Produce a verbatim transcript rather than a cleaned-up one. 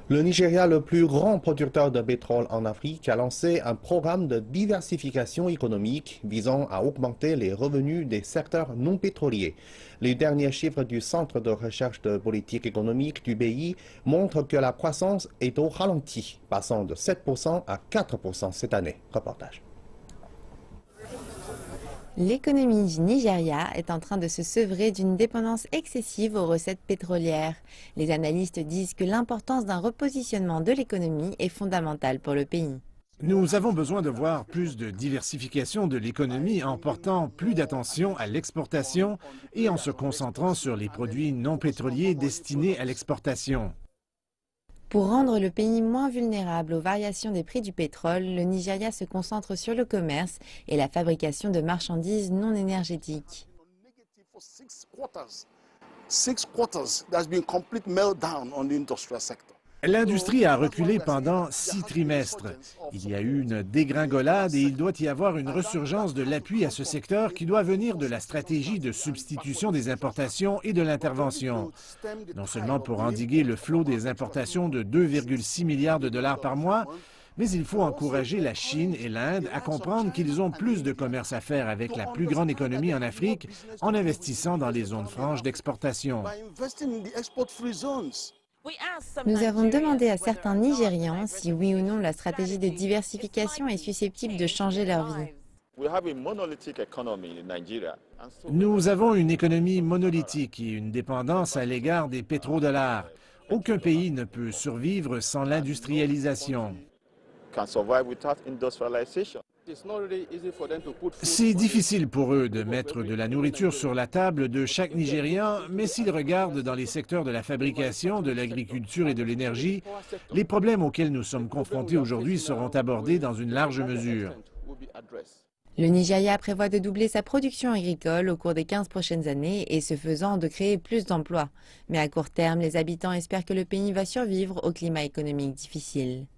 Le Nigeria, le plus grand producteur de pétrole en Afrique, a lancé un programme de diversification économique visant à augmenter les revenus des secteurs non pétroliers. Les derniers chiffres du Centre de recherche de politique économique du pays montrent que la croissance est au ralenti, passant de sept pour cent à quatre pour cent cette année. Reportage. L'économie du Nigeria est en train de se sevrer d'une dépendance excessive aux recettes pétrolières. Les analystes disent que l'importance d'un repositionnement de l'économie est fondamentale pour le pays. Nous avons besoin de voir plus de diversification de l'économie en portant plus d'attention à l'exportation et en se concentrant sur les produits non pétroliers destinés à l'exportation. Pour rendre le pays moins vulnérable aux variations des prix du pétrole, le Nigeria se concentre sur le commerce et la fabrication de marchandises non énergétiques. L'industrie a reculé pendant six trimestres. Il y a eu une dégringolade et il doit y avoir une resurgence de l'appui à ce secteur qui doit venir de la stratégie de substitution des importations et de l'intervention. Non seulement pour endiguer le flot des importations de deux virgule six milliards de dollars par mois, mais il faut encourager la Chine et l'Inde à comprendre qu'ils ont plus de commerce à faire avec la plus grande économie en Afrique en investissant dans les zones franches d'exportation. Nous avons demandé à certains Nigérians si oui ou non la stratégie de diversification est susceptible de changer leur vie. Nous avons une économie monolithique et une dépendance à l'égard des pétrodollars. Aucun pays ne peut survivre sans l'industrialisation. C'est difficile pour eux de mettre de la nourriture sur la table de chaque Nigérian, mais s'ils regardent dans les secteurs de la fabrication, de l'agriculture et de l'énergie, les problèmes auxquels nous sommes confrontés aujourd'hui seront abordés dans une large mesure. Le Nigeria prévoit de doubler sa production agricole au cours des quinze prochaines années et ce faisant de créer plus d'emplois. Mais à court terme, les habitants espèrent que le pays va survivre au climat économique difficile.